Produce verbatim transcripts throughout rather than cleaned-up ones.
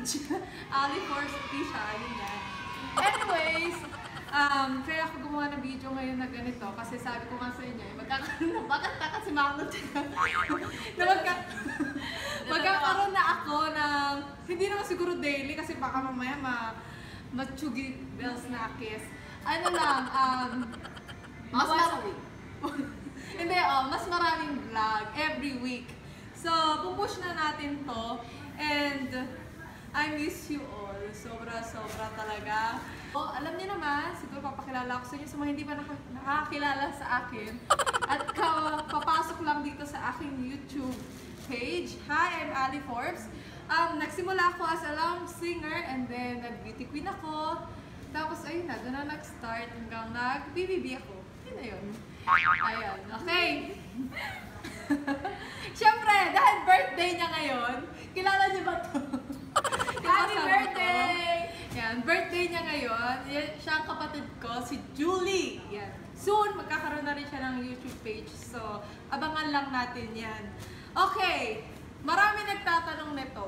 page. Ali Force Official, yun yan. Anyways, um, kaya ako gumawa ng video ngayon na ganito kasi sabi ko nga sa inyo, eh, magkakaroon na, bakit takat si Macdo na magka, magkakaroon na ako ng, hindi naman siguro daily kasi baka mamaya ma, matsugi bells na kiss. Ano lang, um, mas maraming, hindi, oh, mas maraming vlog every week. So, pupush na natin to and I miss you all. Sobra-sobra talaga. Oh, alam niyo naman, siguro papakilala ko sa inyo sa mga hindi pa nakakilala sa akin. At papasok lang dito sa aking YouTube page. Hi, I'm Ali Forbes. Um, nagsimula ako as a lounge singer and then nag-beauty queen ako. Tapos ayun na, doon na nag-start hanggang nag-B B B ako. Yun na yun. Ayun, okay. Siyempre, dahil birthday niya ngayon, kilala niyo ba ito? Happy birthday! Yan, birthday niya ngayon. Yan, siya ang kapatid ko, si Julie. Yan. Soon, magkakaroon na rin siya ng YouTube page. So, abangan lang natin yan. Okay, marami nagtatanong nito.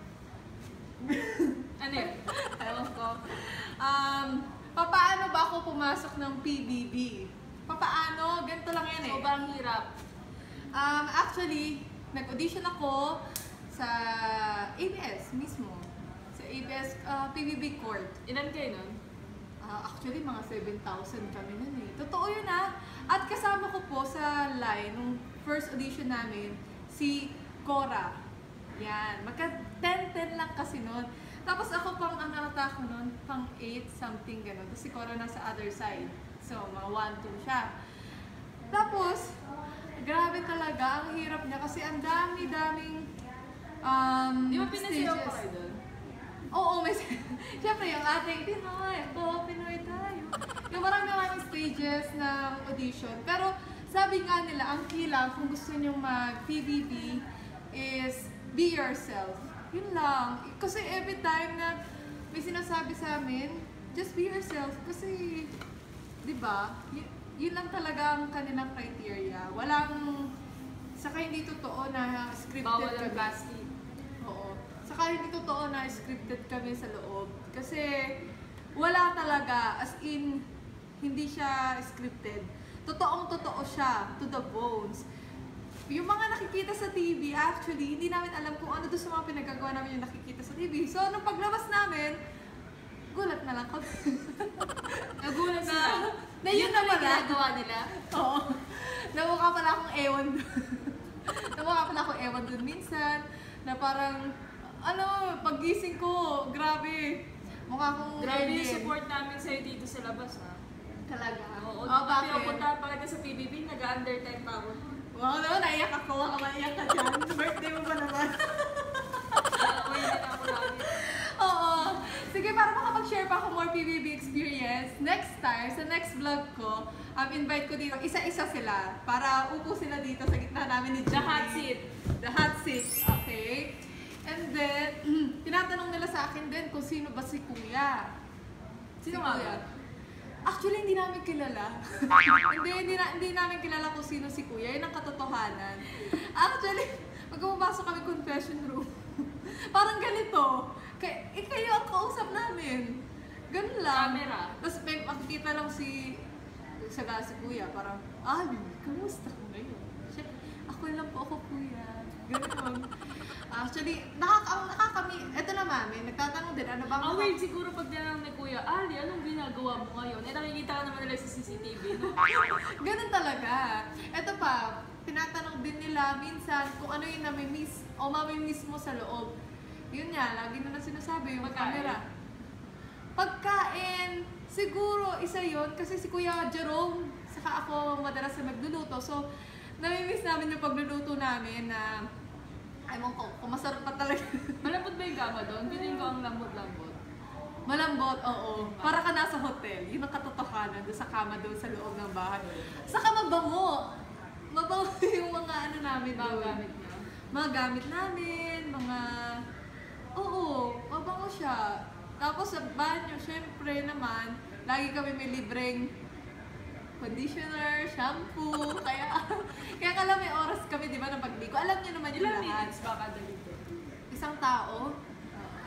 Ano yun? Ewan ko. Um, papaano ba ako pumasok ng P B B? Papaano? Ganito lang yan eh. Sobrang hirap. Um, actually, nag-audition ako sa A B S mismo. Sa A B S uh, P B B Court. Ilan kayo nun? Uh, actually, mga seven thousand kami nun eh. Totoo yun ah. At kasama ko po sa line, nung first audition namin, si Cora. Yan. Magka ten ten lang kasi nun. Tapos ako pang ang nakata ko nun, pang eight something gano'n. Tapos si Cora nasa other side. So, mga one two siya. Tapos, grabe talaga, ang hirap niya kasi ang dami-daming um, Di ba pinasiyaw pa kayo doon? Oo, may siyempre yung ating Pinoy, po, Pinoy tayo. Yung marami-maraming stages ng audition. Pero sabi nga nila, ang key lang kung gusto nyo mag-P B B is be yourself. Yun lang. Kasi every time na may sinasabi sa amin, just be yourself. Kasi, di ba, yun lang talaga ang kanilang criteria. Walang, saka hindi totoo na scripted bawal ang kami. casting. Oo. Saka hindi totoo na scripted kami sa loob. Kasi wala talaga, as in, hindi siya scripted. Totoong totoo siya, to the bones. Yung mga nakikita sa T V, actually, hindi namin alam kung ano doon sa mga pinagagawa namin yung nakikita sa T V. So, nung paglabas namin, gulat na lang kami. Nagulat na, sila. na yun na pala. ginagawa nila? Oo. Namukha pala akong ewan doon. Namukha pala akong ewan doon minsan. Na parang, ano, paggising ko, grabe. Mukha akong Grabe yung alien. support namin sa'yo dito sa labas, ha? Talaga. Oo, Oh, bakit? pinupuntahan pa kita sa P B B, nag-under time pa ako. Wow, no, naiyak ako. Baka maiyak ka dyan. Birthday mo ba naman? Uy, hindi na ako lagi. Oo. Sige, para makapag-share pa ako more P B B experience, next time, sa next vlog ko, um, invite ko dito, isa-isa sila, para upo sila dito sa gitna namin ni Julie. The hot seat. The hot seat, okay. And then, tinatanong nila sa akin din kung sino ba si Kuya. Sino nga ba? Actually, hindi namin kilala. hindi, hindi, na, hindi namin kilala kung sino si Kuya. Yun ang katotohanan. Actually, pag pumapasok kami confession room, parang ganito. Kay, eh, kayo ang kausap namin. Ganun lang. Camera. Tapos may makikita lang si saga si Kuya. Parang, Ali, kamusta ka ngayon? Siya, ako lang po ako, Kuya. Ganun. Actually, nakaka nakakami, eto naman, may nagtatanong din, ano bang... Oh, wait, siguro pag tinanong ni Kuya, Ali, anong ginagawa mo ngayon? Eh, nakikita ka naman nila sa C C T V, no? Ganun talaga. Eto pa, tinatanong din nila minsan kung ano yung nami-miss o mami-miss mo sa loob. Yun nga, lagi na lang sinasabi yung Pagkain. camera. Pagkain, siguro isa yon kasi si Kuya Jerome, saka ako madalas na nagluluto. So, nami-miss namin yung pagluluto namin na, ewan ko, kung masarap pa talaga. Malambot ba yung gama doon? Piling ko ang lambot-lambot. Malambot, oo. Para ka nasa hotel. Yun ang katotohanan doon sa kama doon sa loob ng bahay. Saka mabango. Mabango yung mga ano namin Mga doon. gamit niya. Mga gamit namin, mga... Oo, mabango siya. Tapos sa banyo, syempre naman, lagi kami may libreng conditioner, shampoo, kaya kaya kala may oras kami, di ba, na pagligo. Alam niyo naman yung Ilang lahat. minutes ba kada dito? Isang tao,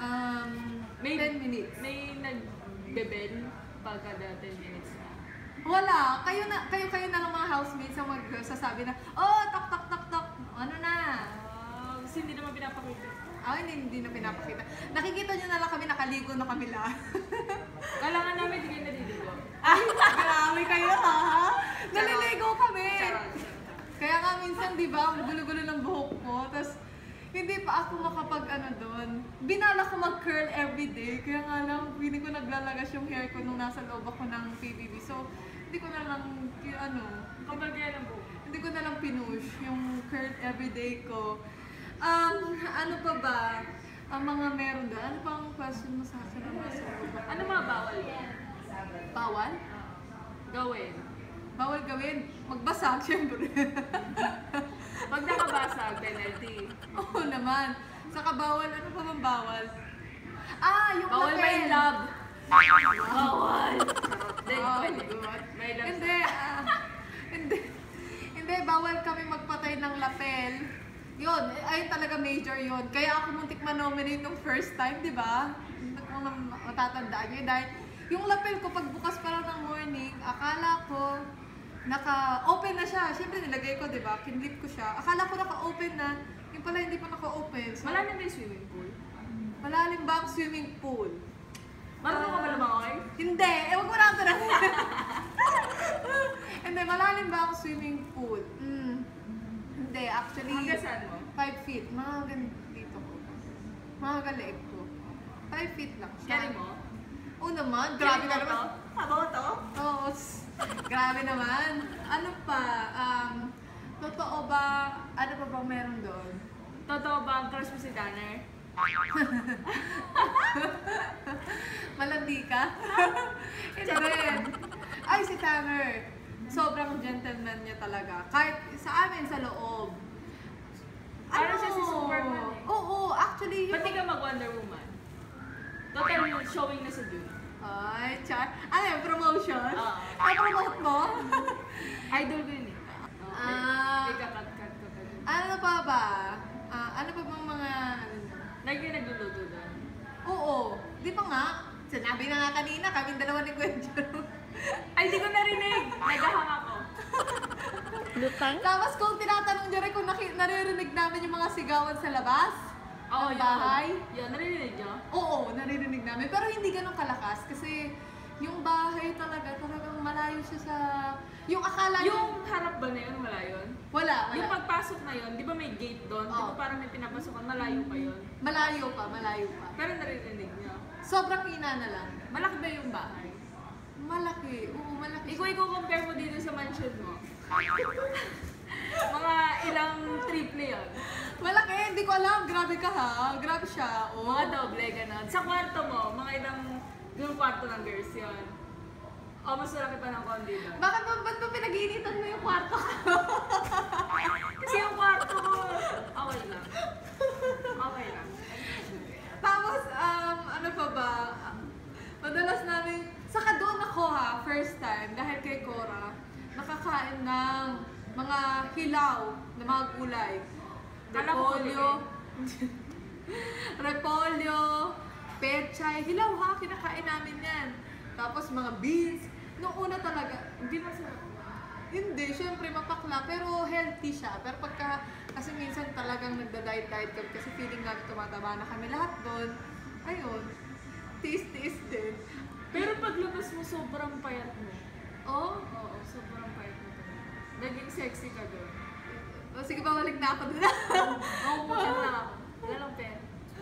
Um, May, ten minutes. May nagbebel pag kada ten minutes na. Wala. Kayo na kayo kayo na lang mga housemates ang magsasabi na, oh, tok tok tok tok. Ano na? Ah, kasi hindi naman pinapakita. Ah, hindi, hindi na pinapakita. Nakikita nyo na lang kami, nakaligo na kami lahat. Kailangan namin hindi kayo naliligo. Ay, grabe kayo ha? Naliligo kami. Charot. Kaya nga minsan, di ba, ang gulo-gulo ng buhok ko. Tapos, hindi pa ako makapag ano doon. Binala ko mag-curl everyday. Kaya nga lang, hindi ko naglalagas yung hair ko nung nasa loob ako ng P B B. So, hindi ko na lang, y- ano, Kapag yan ang buhok. hindi ko na lang pinush yung curl everyday ko. Um, ano pa ba? Ang mga meron doon. Ano pang question mo sa akin? Ano nasa loob ako? Ano mga bawal yan? Bawal? Gawin. Bawal gawin. Magbasag, syempre. Pag nakabasag, penalty. Oo naman. Saka bawal, ano pa bang bawal? Ah, yung Bawal lapel. may love. Bawal. Then, Oh, pwede. good. May love. Hindi, ah, hindi. Hindi, bawal kami magpatay ng lapel. Yun, ayun talaga major yun. Kaya ako muntik ma-nominate nung first time, di ba? Kung matatandaan nyo. Dahil yung lapel ko, pagbukas pa lang ng morning, akala ko naka-open na siya. Siyempre nilagay ko, di ba? Kinlip ko siya. Akala ko naka-open na. Yung pala hindi pa naka-open. So, Malalim ba yung swimming pool? malalim ba ang swimming pool? Marunong ka ba lumangoy? Hindi! Eh, wag mo na ito na. Hindi, malalim ba ang swimming pool? Mm. Hindi, actually, Hanggang saan mo? five feet. Mga ganito ko. Mga galeeg ko. five feet lang siya. Carry mo? Oo naman, grabe ka naman. Haba ko to? Oo, s- grabe naman. Ano pa? Um, totoo ba, ano pa bang meron doon? Totoo ba ang crush mo si Danner? Malandi ka? Hindi. Ay, si Tanner. Sobrang gentleman niya talaga. Kahit sa amin, sa loob. Parang siya si Superman eh. Oo, actually, yung... Pati ka mag-Wonder Woman. Total showing na sa Dune. Ay, char. Ano yung promotion? Oo. Ah, promote mo? Idol ko yun eh. Ah. May kakat-kat ko pa dun. Ano pa ba? Ah, ano pa bang mga... Ano na? Lagi ka nagluluto doon. Oo. Di ba nga? Sinabi na nga kanina, kaming dalawa ni Gwenjo. Ay, di ko narinig! Nagahang ako. Lutang? Tapos kung tinatanong niyo rin kung naki- naririnig namin yung mga sigawan sa labas Oo, ng yun. bahay. Yun, narinig niyo? Oo, naririnig namin. Pero hindi ganun kalakas kasi yung bahay talaga, talagang malayo siya sa... Yung akala niyo... Yung harap ba na yun, wala yun? Wala, wala. Yung pagpasok na yun, di ba may gate doon? Di ba Oo. parang may pinapasukan, malayo pa yun? Malayo pa, malayo pa. Pero narinig niyo. Sobrang hina na lang. Malaki ba yung bahay? Malaki. Oo, malaki. Ikaw, ikaw compare mo dito sa mansion mo. Mga ilang triple yun. Malaki, hindi ko alam. Grabe ka ha. Grabe siya. Oo. Mga doble, ganon. Sa kwarto mo, mga ilang yung kwarto ng girls yun. O, mas malaki pa ng kondi doon. Bakit ba, ba't ba pinag-iinitan mo yung kwarto ko? Kasi yung kwarto ko, okay lang. Okay lang. Tapos, um, ano pa ba? Madalas namin, saka doon ako ha, first time, dahil kay Cora, nakakain ng mga hilaw na mga gulay. Kala ko Repolyo, repolyo, pechay, hilaw ha, kinakain namin yan. Tapos mga beans, noong una talaga, Hindi masarap. hindi, syempre mapakla, pero healthy siya. Pero pagka, kasi minsan talagang nagda-diet-diet kami kasi feeling namin tumataba na kami lahat doon. Ayun, tiis-tiis din. Pero paglabas mo, sobrang payat mo. Oh, Oo, sobrang payat mo talaga. Naging sexy ka doon. oh sige, babalik na ako doon. Oo, mukha na ako. Wala lang pera.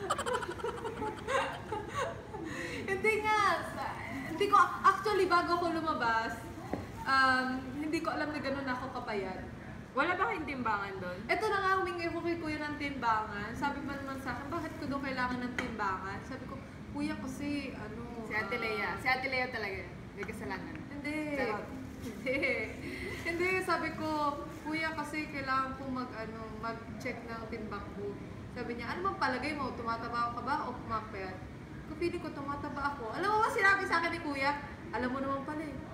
Hindi nga, sa- hindi ko, actually bago ako lumabas, um, hindi ko alam na ganun ako kapayat. Wala ba kayong timbangan doon? Ito na nga, humingi ko kay kuya ng timbangan. Sabi pa naman sa akin, bakit ko daw kailangan ng timbangan? Sabi ko, kuya kasi, ano... Si Ate Lea. ah, Si Ate Lea talaga. May kasalanan. Hindi. Charot. Hindi. Hindi, sabi ko, kuya kasi kailangan ko mag, ano, mag-check ng timbang ko. Sabi niya, ano bang palagay mo? Tumataba ka ba o pumapayat? Kung feeling ko tumataba ako. Alam mo ba sinabi sa akin ni kuya? Alam mo naman pala eh.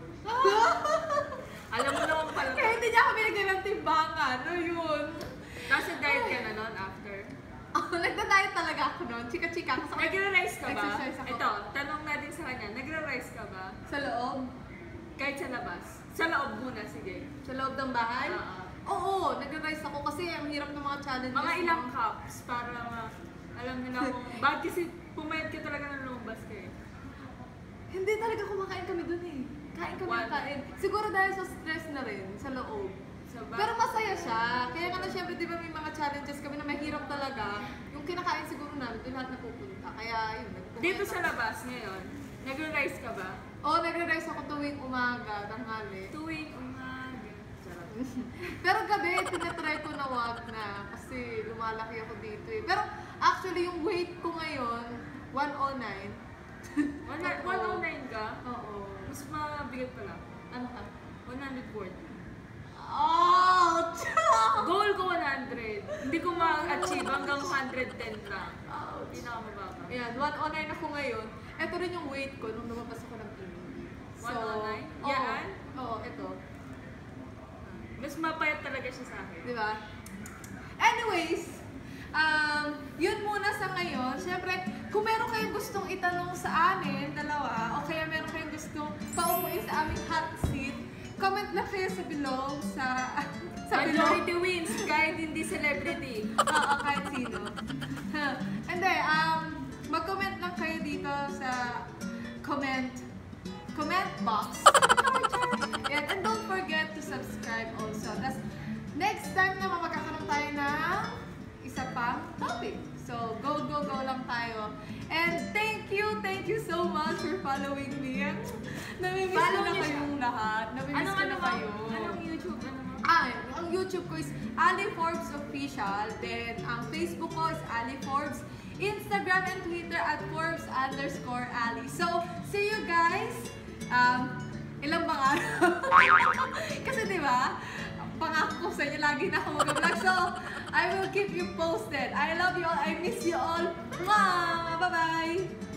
Alam mo naman pala. Kaya hindi niya kami nagyan ng timbangan. Ano yun? Tapos diet ka na noon after. Ako nagda-diet talaga ako noon. Chika-chika. Gusto ko Nagre-rice ka ba? exercise ako. Ito, tanong natin sa kanya, nagre-rice ka ba? Sa loob. Kahit sa labas? Sa loob muna, sige. Sa loob ng bahay. Oo. Oo, nag-rice ako kasi ang hirap ng mga challenges. Mga ilang no? cups para ma alam nila kung bakit kasi pumayat ka talaga ng lumabas ka eh. Hindi talaga kumakain kami dun eh. Kain kami One. ng kain. Siguro dahil sa stress na rin, sa loob. Sa ba- Pero masaya siya. Kaya nga na syempre, di ba may mga challenges kami na mahirap talaga. Yung kinakain siguro namin, doon lahat napupunta. Kaya yun. nagpupunta. Dito sa labas ngayon, nagre-rice ka ba? Oo, nagre-rice ako tuwing umaga, tanghali. Tuwing umaga. Charot. Pero gabi, tinatry ko na wag na. Kasi lumalaki ako dito eh. Pero actually, yung weight ko ngayon, one oh nine. one oh nine ka? Oo. Mas mabigat pala. Ano ka? one forty. Ouch! Goal ko one hundred. Hindi ko ma-achieve hanggang one ten lang. Ouch! Pinakamababa. Ayan, one oh nine ako ngayon. Ito rin yung weight ko nung lumabas ako ng clinic. one oh nine? oo. Yan? Oo, ito. Mas mapayat talaga siya sa akin. Di ba? Anyways, um, yun muna sa ngayon. Siyempre, kung meron kayong gustong itanong sa amin, dalawa, o kaya meron kayong gustong paupuin sa aming hot seat, comment lang kayo sa below, sa... sa below. Majority wins, kahit hindi celebrity. Oo, kahit sino. Hindi, um, mag-comment lang kayo dito sa comment comment box. Yan. And don't forget to subscribe also. Tapos, next time naman magkakaroon tayo ng isa pang topic. So, go, go, go lang tayo. And thank you, thank you so much for following me. Namimiss Follow ko na niyo siya. kayong lahat. Namimiss Anong ko ano na mo? kayo. Anong YouTube? Ano mo? Ah, ang YouTube ko is Ali Forbes Official. Then, ang Facebook ko is Ali Forbes. Instagram and Twitter at Forbes underscore Ali. So, see you guys. Um, ilang bang araw? Kasi di ba, pangako ko sa inyo, lagi na ako mag-vlog. So, I will keep you posted. I love you all. I miss you all. Mwah! Bye-bye!